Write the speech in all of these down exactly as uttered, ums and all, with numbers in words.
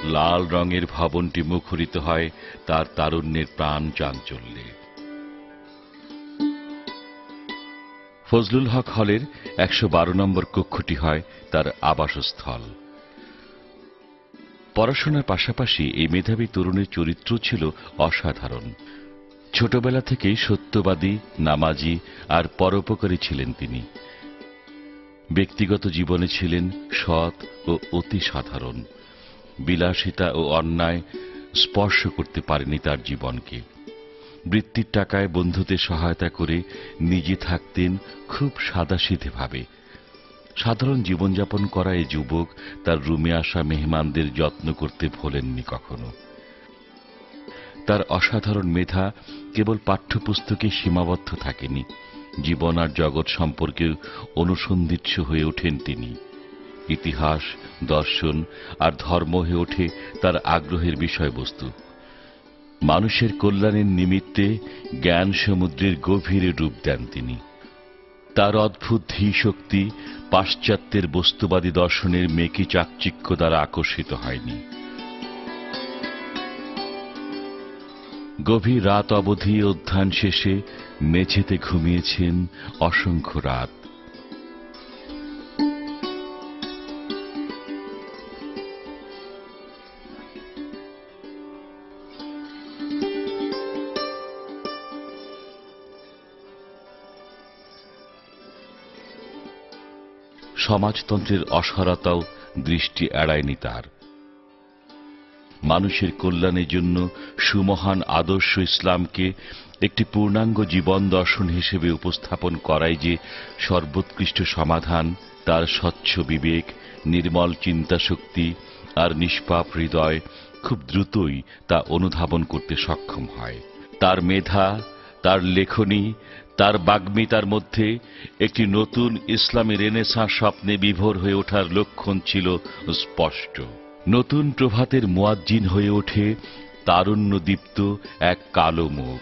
লাল রঙের ভবনটি মুখরিত হয় তার তারুণ্যের প্রাণ চাঞ্চল্যে। ফজলুল হক হলের একশো বারো নম্বর কক্ষটি হয় তার আবাসস্থল। পড়াশোনার পাশাপাশি এই মেধাবী তরুণের চরিত্র ছিল অসাধারণ। ছোটবেলা থেকেই সত্যবাদী, নামাজি আর পরোপকারী ছিলেন তিনি। ব্যক্তিগত জীবনে ছিলেন সৎ ও অতি সাধারণ। বিলাসিতা ও অন্যায় স্পর্শ করতে পারেনি তার জীবনকে। বৃত্তির টাকায় বন্ধুদের সহায়তা করে নিজে থাকতেন খুব সাদাসিধেভাবে। সাধারণ জীবনযাপন করা এই যুবক তার রুমে আসা মেহমানদের যত্ন করতে ভোলেননি কখনো। তার অসাধারণ মেধা কেবল পাঠ্যপুস্তকে সীমাবদ্ধ থাকেনি, জীবন আর জগৎ সম্পর্কে অনুসন্ধিৎস হয়ে ওঠেন তিনি। ইতিহাস, দর্শন আর ধর্ম হয়ে ওঠে তার আগ্রহের বিষয়বস্তু। মানুষের কল্যাণের নিমিত্তে জ্ঞান সমুদ্রের গভীরে ডুব দেন তিনি। তার অদ্ভুত ধীশক্তি পাশ্চাত্যের বস্তুবাদী দর্শনের মেকি চাকচিক্য দ্বারা আকর্ষিত হয়নি। গভীর রাত অবধি অধ্যয়ন শেষে মেঝেতে ঘুমিয়েছেন অসংখ্য রাত। সমাজতন্ত্রের অসারতাও দৃষ্টি এড়ায়নি তার। মানুষের কল্যাণের জন্য সুমহান আদর্শ ইসলামকে একটি পূর্ণাঙ্গ জীবন দর্শন হিসেবে উপস্থাপন করাই যে সর্বোৎকৃষ্ট সমাধান, তার স্বচ্ছ বিবেক, নির্মল চিন্তাশক্তি আর নিষ্পাপ হৃদয় খুব দ্রুতই তা অনুধাবন করতে সক্ষম হয়। তার মেধা, তার লেখনী, তার বাগ্মিতার মধ্যে একটি নতুন ইসলামী রেনেসাঁ স্বপ্নে বিভোর হয়ে ওঠার লক্ষণ ছিল স্পষ্ট। নতুন প্রভাতের মুয়াজ্জিন হয়ে ওঠে তারুণ্যদীপ্ত এক কালো মুখ।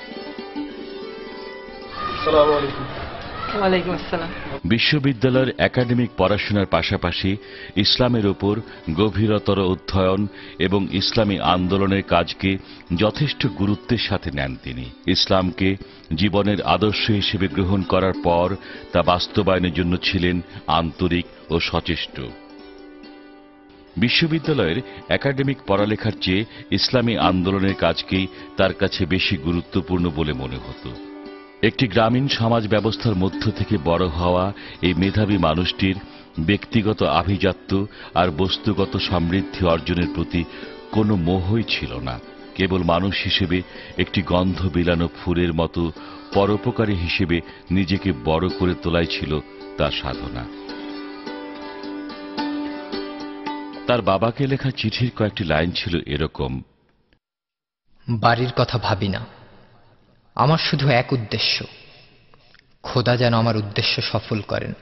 বিশ্ববিদ্যালয়ের একাডেমিক পড়াশোনার পাশাপাশি ইসলামের ওপর গভীরতর অধ্যয়ন এবং ইসলামী আন্দোলনের কাজকে যথেষ্ট গুরুত্বের সাথে নেন তিনি। ইসলামকে জীবনের আদর্শ হিসেবে গ্রহণ করার পর তা বাস্তবায়নের জন্য ছিলেন আন্তরিক ও সচেষ্ট। বিশ্ববিদ্যালয়ের একাডেমিক পড়ালেখার চেয়ে ইসলামী আন্দোলনের কাজকেই তার কাছে বেশি গুরুত্বপূর্ণ বলে মনে হতো। একটি গ্রামীণ সমাজ ব্যবস্থার মধ্য থেকে বড় হওয়া এই মেধাবী মানুষটির ব্যক্তিগত আভিজাত্য আর বস্তুগত সমৃদ্ধি অর্জনের প্রতি কোনো মোহই ছিল না। কেবল মানুষ হিসেবে একটি গন্ধ বিলানো ফুলের মতো পরোপকারী হিসেবে নিজেকে বড় করে তোলাই ছিল তার সাধনা। তার বাবাকে লেখা চিঠির কয়েকটি লাইন ছিল এরকম: বাড়ির কথা ভাবি না, আমার শুধু এক উদ্দেশ্য, খোদা যেন আমার উদ্দেশ্য সফল করেন।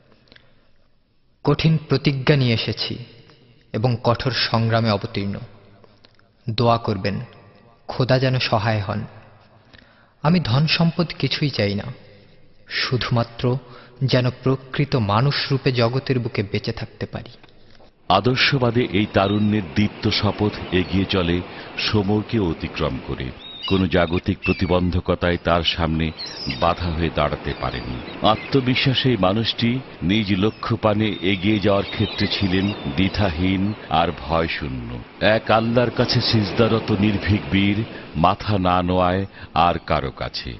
কঠিন প্রতিজ্ঞা নিয়ে এসেছি এবং কঠোর সংগ্রামে অবতীর্ণ। দোয়া করবেন খোদা যেন সহায় হন। আমি ধন সম্পদ কিছুই চাই না, শুধুমাত্র যেন প্রকৃত মানুষ রূপে জগতের বুকে বেঁচে থাকতে পারি। আদর্শবাদে এই তারুণ্যের দীপ্ত শপথ এগিয়ে চলে সময়কে অতিক্রম করে। কোন জাগতিক প্রতিবন্ধকতায় তার সামনে বাধা হয়ে দাঁড়াতে পারেনি। আত্মবিশ্বাসী এই মানুষটি নিজ লক্ষ্য পানে এগিয়ে যাওয়ার ক্ষেত্রে ছিলেন দ্বিধাহীন আর ভয়শূন্য। এক আল্লাহর কাছে সিজদারত নির্ভীক বীর, মাথা না নোয়ায় আর কারো কাছে।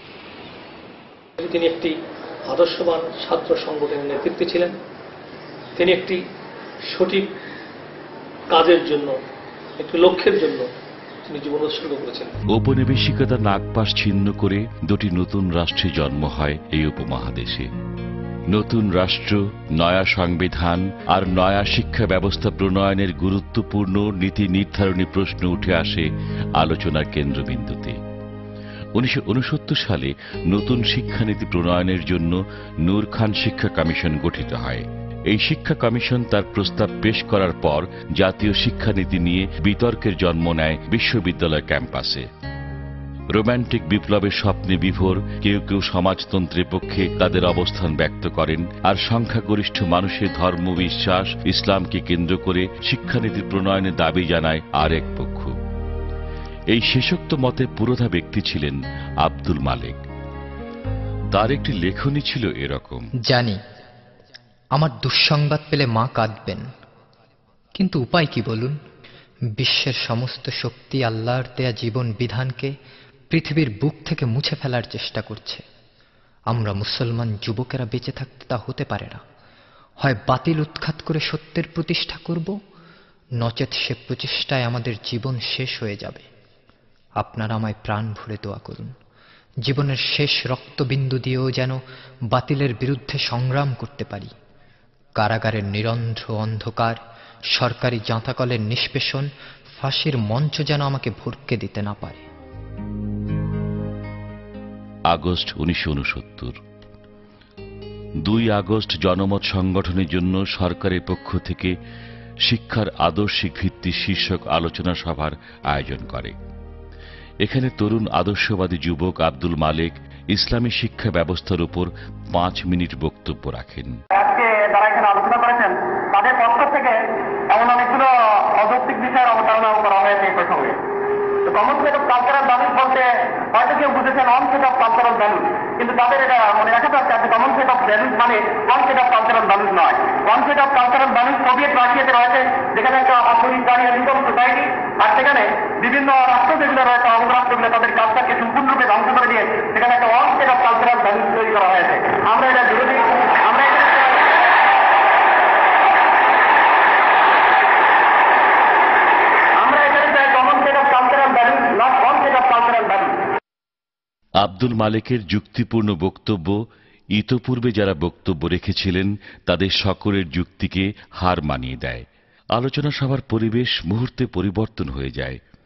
তিনি একটি আদর্শবান ছাত্র সংগঠনের নেতৃত্বে ছিলেন। তিনি একটি সঠিক কাজের জন্য, একটি লক্ষ্যের জন্য তিনি জীবন উৎসর্গ করেছেন। ঔপনিবেশিকতার নাগপাশ ছিন্ন করে দুটি নতুন রাষ্ট্রে জন্ম হয় এই উপমহাদেশে। নতুন রাষ্ট্র, নয়া সংবিধান আর নয়া শিক্ষা ব্যবস্থা প্রণয়নের গুরুত্বপূর্ণ নীতি নির্ধারণী প্রশ্ন উঠে আসে আলোচনার কেন্দ্রবিন্দুতে। উনিশশো ঊনসত্তর সালে নতুন শিক্ষানীতি প্রণয়নের জন্য নূর খান শিক্ষা কমিশন গঠিত হয়। এই শিক্ষা কমিশন তার প্রস্তাব পেশ করার পর জাতীয় শিক্ষানীতি নিয়ে বিতর্কের জন্ম নেয় বিশ্ববিদ্যালয় ক্যাম্পাসে। রোম্যান্টিক বিপ্লবের স্বপ্নে বিভোর কেউ কেউ সমাজতন্ত্রের পক্ষে তাদের অবস্থান ব্যক্ত করেন, আর সংখ্যাগরিষ্ঠ মানুষের ধর্মবিশ্বাস ইসলামকে কেন্দ্র করে শিক্ষানীতির প্রণয়নের দাবি জানায় আরেক পক্ষ। এই শেষোক্ত মতে পুরোধা ব্যক্তি ছিলেন আব্দুল মালেক। তার একটি লেখনী ছিল এরকম: জানি আমার দুঃসংবাদ পেলে মা কাঁদবেন, কিন্তু উপায় কি বলুন? বিশ্বের সমস্ত শক্তি আল্লাহর দেয়া জীবন বিধানকে পৃথিবীর বুক থেকে মুছে ফেলার চেষ্টা করছে। আমরা মুসলমান যুবকেরা বেঁচে থাকতে তা হতে পারে না। হয় বাতিল উৎখাত করে সত্যের প্রতিষ্ঠা করব, নচেত সে প্রচেষ্টায় আমাদের জীবন শেষ হয়ে যাবে। আপনারা আমায় প্রাণ ভরে দোয়া করুন, জীবনের শেষ রক্তবিন্দু দিয়েও যেন বাতিলের বিরুদ্ধে সংগ্রাম করতে পারি। কারাগারের নিরন্ধ্র অন্ধকার, সরকারি জাঁতাকলের নিষ্পেষণ, ফাঁসির মঞ্চ যেন আমাকে ভরকে দিতে না পারে। আগস্ট উনিশশো উনসত্তর। দুই আগস্ট জনমত সংগঠনের জন্য সরকারের পক্ষ থেকে শিক্ষার আদর্শিক ভিত্তি শীর্ষক আলোচনা সভার আয়োজন করে। এখানে তরুণ আদর্শবাদী যুবক আব্দুল মালেক ইসলামী শিক্ষা ব্যবস্থার উপর পাঁচ মিনিট বক্তব্য রাখেন। আজকে যারা এখানে আলোচনা করেছেন তাদের পক্ষ থেকে এমন অনেকগুলো অযৌক্তিক বিষয়ের অবতারণা করা হয়েছে এই প্রসঙ্গে। Common set of cultural values বলতে হয়তো কেউ বুঝেছেন one set of cultural values, কিন্তু তাদের এটা মনে রাখা দরকার যে কমন সেট অফ ভ্যালুস মানে one set of cultural values নয়। One set of cultural values Soviet রাশিয়াতে রয়েছে, যেখানে একটা অথরিটারিয়ান সোসাইটি, আর সেখানে বিভিন্ন রাষ্ট্র যেগুলো রয়েছে অঙ্গরাষ্ট্রগুলো তাদের কালচারকে সম্পূর্ণরূপে ধ্বংস করে দিয়ে সেখানে একটা one set of cultural values তৈরি করা হয়েছে। আমরা এটা বিরোধী। আমরা আব্দুল মালেকের যুক্তিপূর্ণ বক্তব্য ইতপূর্বে যারা বক্তব্য রেখেছিলেন তাদের সকলের যুক্তিকে হার মানিয়ে দেয়। আলোচনা সভার পরিবেশ মুহূর্তে পরিবর্তন হয়ে যায়।